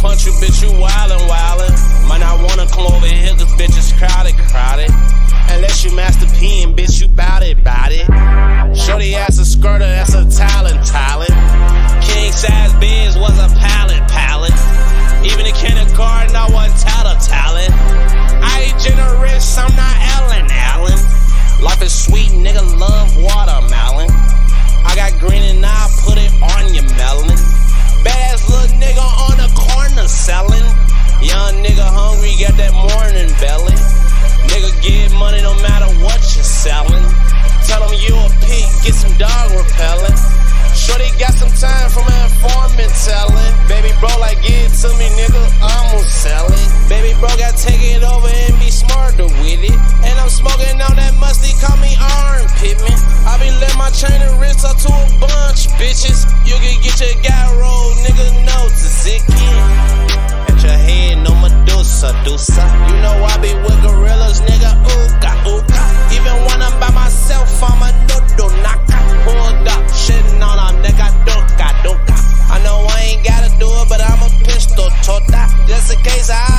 punch you, bitch, you wildin', wildin'. Might not wanna come over here, cause bitch is crowded, crowded. Unless you Master P and bitch, you bout it, bout it. Shorty ass a squirter, that's a talent, talent. King size biz was a pallet, pallet. Even in kindergarten, I wasn't tattletalin. I ain't generous, I'm not Ellen, Allen. Life is sweet, nigga, love watermelon. I got green and I put it on your melon. Badass little nigga on the corner selling. Young nigga hungry, got that morning belly. Nigga get money no matter what you're selling. Tell them you a pig, get some dog repellent. Shorty got some time from an informant telling. Baby bro like give it to me nigga, I'ma sell it. Baby bro gotta take it over and be smarter with it. And I'm smoking on that musty, call me armpit man. I be letting my chain and wrist up to a bunch bitches. You can get your guy rolled, nigga, no tzatziki. At your head, no Medusa, Dusa. You know I be with gorillas, nigga, ooka, ooka. Even when I'm by myself, I'm a noodle knocker. Pulled up, shitting on a nigga, doka, doka. I know I ain't gotta do it, but I'm a pistol tota. Just in case I